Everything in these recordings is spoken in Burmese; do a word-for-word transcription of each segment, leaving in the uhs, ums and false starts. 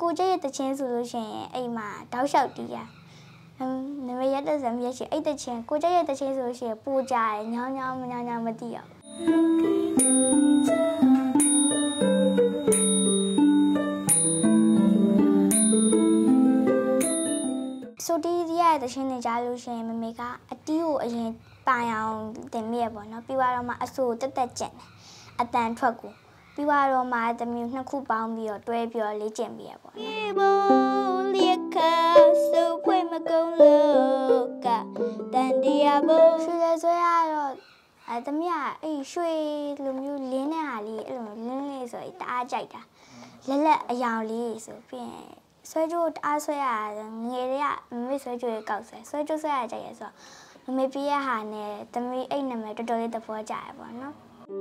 ကိုကျရဲ့တချင်းဆိုလို့ရှိရင်အိမ်မှာတောက်လျှောက်တီးရနမေရတဲ့ဇမ်ရရှိအဲ့တချင်းကိုကျရဲ့တချင်းဆိုလို့ရှိရင်ပူကြရညောင်းညောင်းညောင်းညောင်းမသိအောင်ဆိုတီးရတဲ့တချင်းတွေကြားလို့ရှိရင်မမေကအတီးကိုအရင်ပိုင်အောင်တင်မိရပေါ့နော်ပြီးတော့မှအဆိုတက်တက်ကျင်တယ်အတန်ထွက်ကိုပြီးတော့မှတမျိုးနှစ်ခုပေါင်းပြီးတော့တွဲပြီးတော့လေ့ကျင့်ပြီးရပေါ့နော်ဒီဘုံလျက်ခါစုပ်ဖွင့်မကုန်လို့ကတန်တရားဘုံရွှေလဲဆွဲရတော့အဲတမီးကအဲ့ရွှေလိုမျိုးလင်းတဲ့ဟာလေးအဲ့လိုလင်းလေးဆိုတအားကြိုက်တာလက်လက်အယောင်လေးဆိုပြီးရင်ဆွဲကြိုးတအားဆွဲရငယ်တွေကမမေဆွဲကြိုးကောက်ဆွဲဆွဲကြိုးဆွဲရကြရဲဆိုမမေပြရဟာနဲ့တမီးအဲ့နာမည်တော်တော်လေးသဘောကျရပေါ့နော်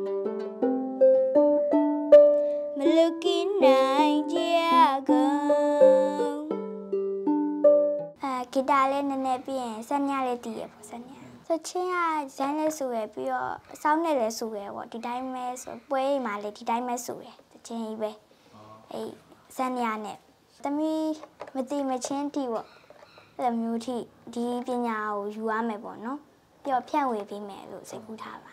မလူကင်းနိုင်ကြကုန်အဲဂီတာလေးနည်းနည်းပြီးရင်စက်ညလေးတည်ရပေါ့စက်ညစချင်းကဇန်းလေးဆူရပြီးတော့အဆောင်နဲ့လည်းဆူရပေါ့ဒီတိုင်းပဲဆိုပွဲအိမ်မှာလည်းဒီတိုင်းပဲဆူရတချင်းကြီးပဲအဲစက်ညနဲ့တမီးမတိမချင်းတီပေါ့အဲ့လိုမျိုးထိဒီပညာကိုယူရမယ်ပေါ့နော်ပြီးတော့ဖြန့်ဝေပေးမယ်လို့စိတ်ကူးထားပါ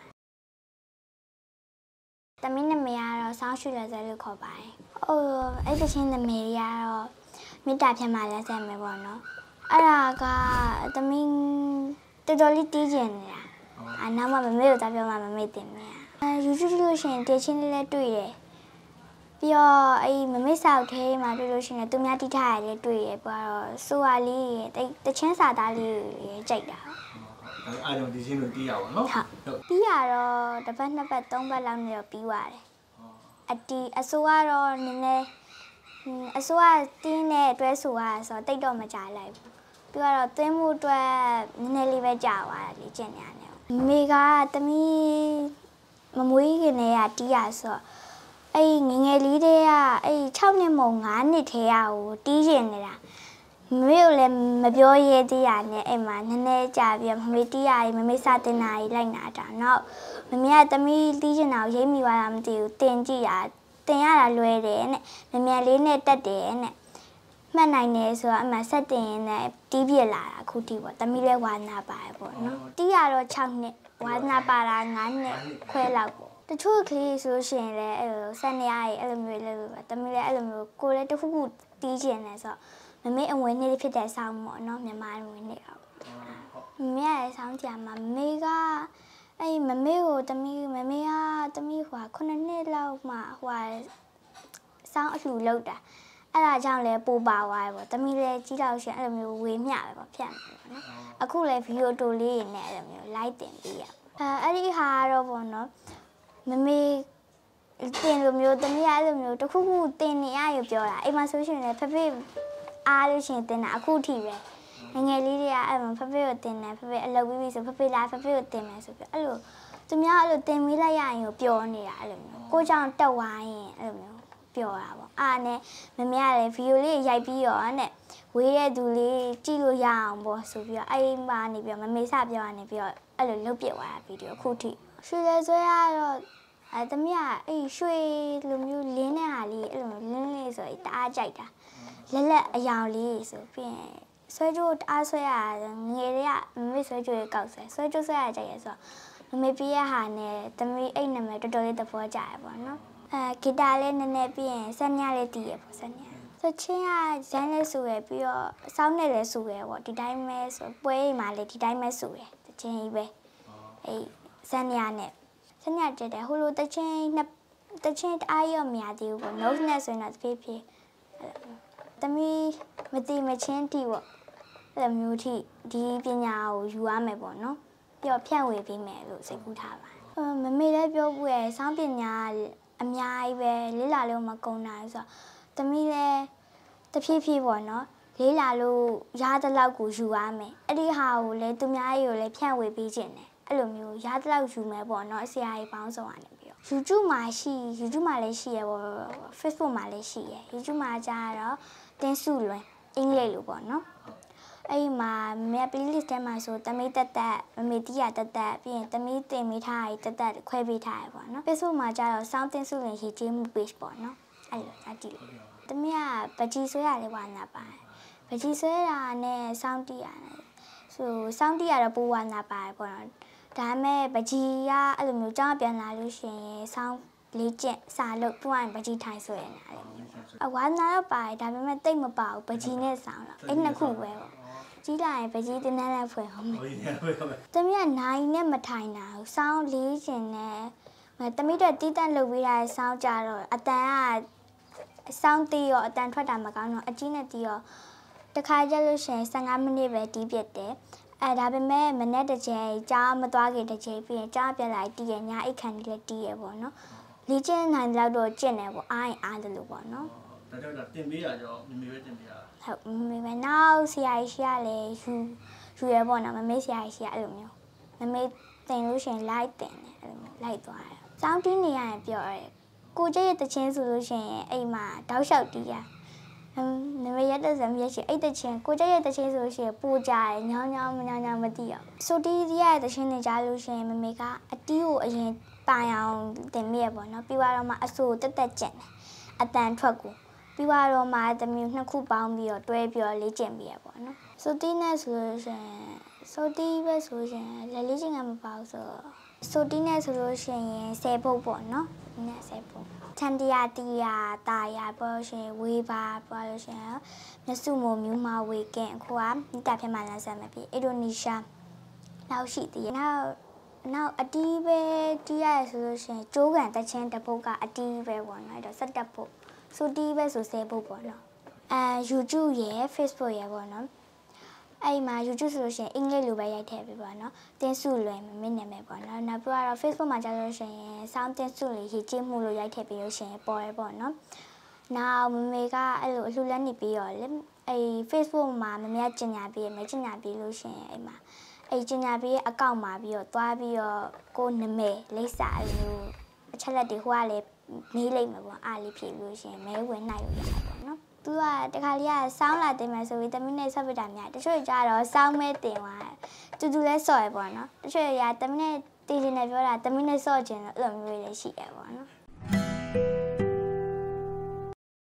တမီးနာမည်ကတော့ဆောင်းရွှေလက်စဲလို့ခေါ်ပါတယ်။အိုးအဲ့တချင်းနာမည်ကတော့မေတ္တာဖြတ်မှလက်စဲမယ်ပေါ့နော်။အဲ့ဒါကတမီးတော်တော်လေးတီးကျင်နေတာ။အနောက်မှမမေ့လို့တာပြောမှမမေ့တင်နေ။အဲ YouTube လို့ရှိရင်တေချင်းလေးလည်းတွေ့တယ်။ပြီးတော့အဲ့မမေ့ဆောက်သေးမှတွေ့လို့ရှိရင်သူများတီးထားရတယ်တွေ့ရပြီးတော့ဆိုဝါလေးတချင်းစာသားလေးကြိုက်တာ။အားလုံးဒီချင်းလို့တီးရပါတော့ဟုတ်ပြီးရတော့တစ်ပတ်နှစ်ပတ်သုံးပတ်လောက်နေတော့ပြီးသွားတယ်အတီအစိုးကတော့နည်းနည်းအစိုးရတင်းနဲ့တွဲဆိုရဆိုတော့တိတ်တော့မကြလိုက်ဘူးပြီးတော့သွင်းမှုအတွက်နည်းနည်းလေးပဲကြာသွားတယ်လေကျင့်နေရတယ်မိကတမီးမမွေးခင်တည်းကတီးရဆိုတော့အဲ့ငငယ်လေးတည်းကအဲ့၆နှစ်မုံ၅နှစ်ထဲရကိုတီးကျင်နေတာမမေကိုလည်းမပြောရဲသေးရနဲ့အဲ့မှာနည်းနည်းကြာပြီးမမေတီးရမမေစတင်တာကြီးလိုက်နာတာနောက်မမေကတမီးတီးချင်တာကိုရိပ်မိသွားတာမသိဘူးတင်ကြည့်ရတင်ရတာလွယ်တယ်နဲ့မမြန်လေးနဲ့တက်တယ်နဲ့မှတ်နိုင်တယ်ဆိုတော့အမှဆက်တင်ရင်လည်းတီးပြစ်လာတာအခုထိပေါ့တမီးလည်းဝါနာပါတယ်ပေါ့နော်တီးရတော့၆နှစ်ဝါနာပါတာ၅နှစ်ခွဲလောက်ပေါ့တချို့ကလေးဆိုရှင်လည်းအဲ့လိုဆက်နေရည်အဲ့လိုမျိုးလည်းတမီးလည်းအဲ့လိုမျိုးကိုလည်းတစ်ခုခုတီးချင်တယ်ဆိုတော့မမေအဝင်နေ့ဖြစ်တဲ့ဆောင်းပေါ့နော်မြန်မာဝင်နေ့တော့မမေရဲ့ဆောင်းကြမှာမမေကအဲ့မမေကိုတမီးမမေကတမီးဟိုခုနှစ်နှစ်လောက်မှဟိုဆောင်းအလှူလောက်တာအဲ့ဒါကြောင့်လဲပိုပါသွားတယ်ပေါ့တမီးလည်းကြီးတော့ရှင်အဲ့လိုမျိုးဝေမျှပဲပေါ့ဖြတ်မယ်ပေါ့နော်အခုလည်းဗီဒီယိုတိုလေးနဲ့အဲ့လိုမျိုး live တင်ပေးရအဲအဲ့ဒီဟာတော့ပေါ့နော်မမေတင်လိုမျိုးတမီးအဲ့လိုမျိုးတခုခုတင်နေရရပြောတာအိမ်မှာဆိုရှင်လည်းဖဖေအားလို့ရှင်တင်တာအခုထိပဲငငယ်လေးတွေကအဲ့မှာဖဖေကိုတင်တယ်ဖဖေအလုပ်ပြီးပြီဆိုဖဖေလာဖဖေကိုတင်မယ်ဆိုပြီးအဲ့လိုသူများအဲ့လိုတင်မိလိုက်ရရင်ကိုပျော်နေတာအဲ့လိုမျိုးကိုကြောင့်တက်ဝိုင်းရင်အဲ့လိုမျိုးပျော်တာပေါ့အားနဲ့မမေကလည်းဗီဒီယိုလေးရိုက်ပြီးရောနဲ့ဝေးတဲ့သူလေးကြည့်လို့ရအောင်ပေါ့ဆိုပြီးတော့အဲ့မှာနေပြီးတော့မမေစပြောရနေပြီးတော့အဲ့လိုလုတ်ပြစ်သွားတာဗီဒီယိုအခုထိရွှေလဲဆွဲရတော့အဲတမီးကအဲ့ရွှေလိုမျိုးလင်းတဲ့ဟာလေးအဲ့လိုလင်းလေးဆိုတအားကြိုက်တာလက်လက်အယောင်လေးဆိုပြီးရင်ဆွဲကြိုးတအားဆွဲရငယ်တွေကမမေဆွဲကြိုးကောက်ဆွဲဆွဲကြိုးဆွဲရကြရဲဆိုမမေပြရဟာနဲ့တမီးအဲ့နာမည်တော်တော်လေးသဘောကျရပေါ့နော်အဲဂီတာလေးနည်းနည်းပြီးရင်စက်ညလေးတည်ရပေါ့စက်ညစချင်းကဇန်းလေးဆူရပြီးတော့အဆောင်နဲ့လည်းဆူရပေါ့ဒီတိုင်းပဲဆိုပွဲအိမ်မှာလည်းဒီတိုင်းပဲဆူရတချင်းကြီးပဲအဲ့စက်ညနဲ့စက်ညတက်တယ်ဟိုလိုတချင်းနှစ်တချင်းတအားရောမရသေးဘူးပေါ့ note နဲ့ဆိုရင်တော့ဖြည်းဖြည်းတမီးမတိမချင်းတီပေါ့အဲ့လိုမျိုးထိဒီပညာကိုယူရမယ်ပေါ့နော်ပြီးတော့ဖြန့်ဝေပေးမယ်လို့စိတ်ကူးထားပါတယ်မမေလည်းပြောဘူးရဲ့စောင်းပညာအများကြီးပဲလေးလာလို့မကုန်နိုင်ဆိုတော့တမီးလည်းတဖြည်းဖြည်းပေါ့နော်လေးလာလို့ရတဲ့လောက်ကိုယူရမယ်အဲ့ဒီဟာကိုလည်းသူများကြီးကိုလည်းဖြန့်ဝေပေးခြင်းတယ်အဲ့လိုမျိုးရတဲ့လောက်ယူမယ်ပေါ့နော်ဆရာကြီးပေါင်းစုံကနေပြီးတော့ YouTube မှာရှိ YouTube မှာလည်းရှိရပေါ့ Facebook မှာလည်းရှိရ YouTube မှာကြာတော့တင်းစုလွင်အင်္ဂလိပ်လိုပေါ့နော်အဲ့ဒီမှာမမေ playlist ထဲမှာဆိုတမီးတက်တက်မမေတီးရတက်တက်ပြီးရင်တမီးတင်မိထားရတက်တက်ခွဲပေးထားရပေါ့နော် Facebook မှာကြာတော့ sound တင်းစုလွင်ရေးကျေးမှု page ပေါ့နော်အဲ့လိုအကြည့်လို့သမီးကပကြီးဆွဲရတယ်ဝါနာပါတယ်ပကြီးဆွဲတာနဲ့စောင်းတီးရတယ်ဆိုစောင်းတီးရတော့ပူဝါနာပါတယ်ပေါ့နော်ဒါပေမဲ့ပကြီးကအဲ့လိုမျိုးကြောင်းပြန်လာလို့ရှိရင်စောင်းလေးကျက်စာလို့သူကပကြီးထိုင်ဆွဲနေတာလေအဝါနာတော့ပါတယ်ဒါပေမဲ့တိတ်မပါဘူးပကြီးနဲ့စောင်းတော့အဲ့နှစ်ခုပဲပေါ့ကြီးလာရင်ပကြီးတင်းတန်းနဲ့ဖွယ်ဟုတ်မယ်သမီးကနိုင်နဲ့မထိုင်တာဘူးစောင်းလေးကျင်နဲ့သမီးတို့တီးတန့်လုပ်ပြီးတာစောင်းကြတော့အတန်ကစောင်းတီးရောအတန်ထွက်တာမကောင်းတော့အကြီးနဲ့တီးရောတခါကျလို့ရှိရင်15မိနစ်ပဲတီးပြတ်တယ်အဲဒါပေမဲ့မနေ့တစ်ချိန်ကြားမသွားခင်တစ်ချိန်ပြီးရင်ကြားပြလိုက်တီးရညာအိတ်ခံလေးလည်းတီးရပေါ့နော်လေ့ကျင့်နိုင်တော့တော့ကျင့်တယ်ပေါ့အားရင်အားတယ်လို့ပေါ့နော်ဒါကြောင့်ဒါတင်ပေးရကြောမမေပဲတင်ပေးရဟုတ်မမေပဲနောက်ဆရာကြီးရှိရလေယူယူရပေါ့နော်မမေဆရာကြီးရှိရအဲ့လိုမျိုးမမေတင်လို့ရှိရင်လိုက်တင်တယ်အဲ့လိုမျိုးလိုက်သွားတယ်စောင်းတီးနေရရင်ပြောရဲကိုကျရဲ့တချင်းဆိုလို့ရှိရင်အိမ်မှာတောက်လျှောက်တီးရမမေရတဲ့ဇမရရှိအဲ့တချင်းကိုကျရဲ့တချင်းဆိုလို့ရှိရင်ပူကြတယ်ညောင်းညောင်းညောင်းညောင်းမသိရဆိုတီးရတဲ့တချင်းနေကြလို့ရှိရင်မမေကအတီးကိုအရင်ပိုင်အောင်တင်မိရပေါ့နော်ပြီးတော့မှအဆူတက်တက်ကျင်တယ်အတန်ထွက်ကိုပြီးတော့မှသမီးနှစ်ခုပေါင်းပြီးတော့တွဲပြီးတော့လေ့ကျင့်ပြီးရပေါ့နော်ဆိုတီးနဲ့ဆိုလို့ရှိရင်ဆိုတီးပဲဆိုရင်လက်လေ့ကျင့်ကမပါဘူးဆိုဆိုတီးနဲ့ဆိုလို့ရှိရင်ဆယ်ဖုတ်ပေါ့နော်ဒီနဲ့ဆယ်ဖုတ်ချန်တရာတီယာတာယာပေါ့ရှင်ဝေးပါပေါ့လို့ရှင်မျက်စုံမမျိုးမဝေကင်အခုကမိတာဖြစ်မှလမ်းဆက်မဖြစ်အင်ဒိုနီးရှားနောက်ရှိသေးတယ်နောက်နောက်အတီးပဲတီးရဆိုလို့ရှင်ကျိုးကန်တချင်းတပုတ်ကအတီးပဲပေါ့နော်အဲ့တော့စက်တက်ပုတ်ဆိုတီးပဲဆိုဆယ်ပုတ်ပေါ့နော်အဲ YouTube ရယ် Facebook ရယ်ပေါ့နော်အဲ့မှာ YouTube ဆိုလို့ရှိရင်အင်္ဂလိပ်လိုပဲရိုက်ထည့်ပေးပါနော်တင်းစုလွယ်မမင်းနာမည်ပေါ့နော်နောက်ပြီးတော့ Facebook မှာကြာလို့ရှိရင် sound တင်းစုလေးရေးကြည့်မှုလို့ရိုက်ထည့်ပေးလို့ရှိရင်ပေါ်ရပေါ့နော်နောက်မမေကအဲ့လိုအလှူလက်နေပြီးတော့လေအဲ့ Facebook မှာမမေကကျင်ညာပြီးမကျင်ညာပြီးလို့ရှိရင်အဲ့မှာအဲ့ကျင်ညာပြီးအကောင့်မှာပြီးတော့သွားပြီးတော့ကိုနာမည်လိပ်စာအဲ့လိုအချက်လက်တွေဟိုကလည်းမေးလိုက်မှာပေါ့အားလေးဖြည့်လို့ရှိရင်မဲဝင်နိုင်လို့ရပါပေါ့နော်သူကတခါလေးကစောင်းလာတင်မယ်ဆိုပြီးတမီးနဲ့ဆက်ပစ်တာများတချို့ကြတော့စောင်းမဲတင်သွားတူတူလဲစော်ရပေါ့နော်တချို့ရတမီးနဲ့တင်ချင်တယ်ပြောတာတမီးနဲ့စော့ချင်တယ်အဲ့လိုမျိုးတွေရှိရပေါ့နော်